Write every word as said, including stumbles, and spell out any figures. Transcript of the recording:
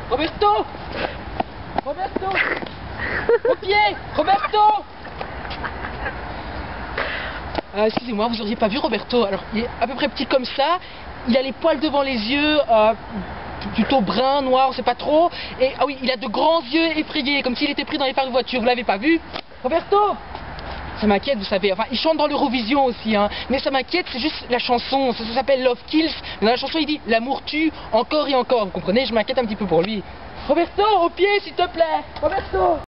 Roberto Roberto Au pied Roberto euh, Excusez-moi, vous auriez pas vu Roberto. Alors, il est à peu près petit comme ça. Il a les poils devant les yeux, euh, plutôt brun, noir, on sait pas trop. Et ah oui, il a de grands yeux effrayés, comme s'il était pris dans les phares de voiture. Vous l'avez pas vu? Roberto! Ça m'inquiète, vous savez. Enfin, il chante dans l'Eurovision aussi, hein. Mais ça m'inquiète, c'est juste la chanson. Ça, ça s'appelle Love Kills. Mais dans la chanson, il dit l'amour tue encore et encore. Vous comprenez? Je m'inquiète un petit peu pour lui. Roberto, au pied, s'il te plaît! Roberto!